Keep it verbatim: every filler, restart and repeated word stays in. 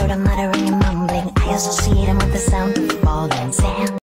sort of muttering and mumbling. I associate him with the sound of falling sand.